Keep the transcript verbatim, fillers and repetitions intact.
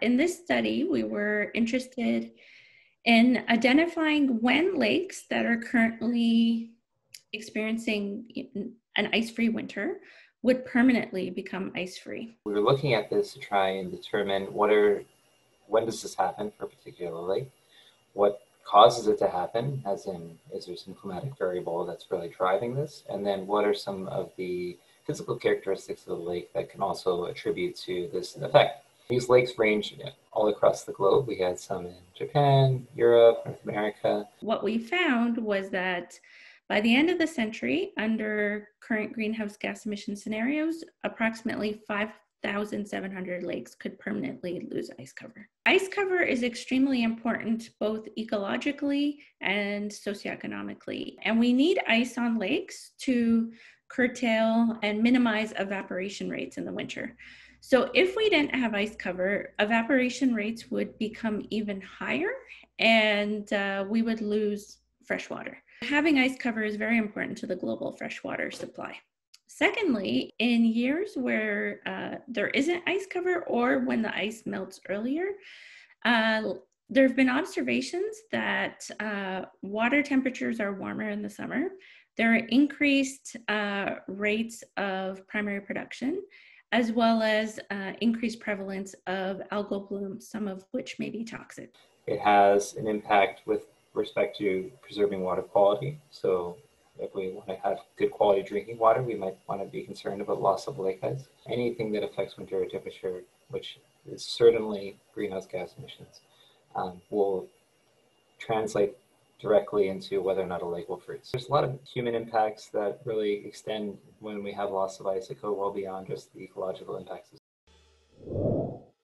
In this study, we were interested in identifying when lakes that are currently experiencing an ice-free winter would permanently become ice-free. We were looking at this to try and determine what are, when does this happen for a particular lake? What causes it to happen, as in, is there some climatic variable that's really driving this? And then what are some of the physical characteristics of the lake that can also attribute to this effect? These lakes range all across the globe. We had some in Japan, Europe, North America. What we found was that by the end of the century, under current greenhouse gas emission scenarios, approximately five thousand seven hundred lakes could permanently lose ice cover. Ice cover is extremely important both ecologically and socioeconomically, and we need ice on lakes to curtail and minimize evaporation rates in the winter. So if we didn't have ice cover, evaporation rates would become even higher, and uh, we would lose fresh water. Having ice cover is very important to the global freshwater supply. Secondly, in years where uh, there isn't ice cover or when the ice melts earlier, uh, there have been observations that uh, water temperatures are warmer in the summer. There are increased uh, rates of primary production, as well as uh, increased prevalence of algal blooms, some of which may be toxic. It has an impact with respect to preserving water quality. So if we want to have good quality drinking water, we might want to be concerned about loss of lake ice. Anything that affects winter temperature, which is certainly greenhouse gas emissions, um, will translate directly into whether or not a lake will freeze. There's a lot of human impacts that really extend when we have loss of ice that go well beyond just the ecological impacts.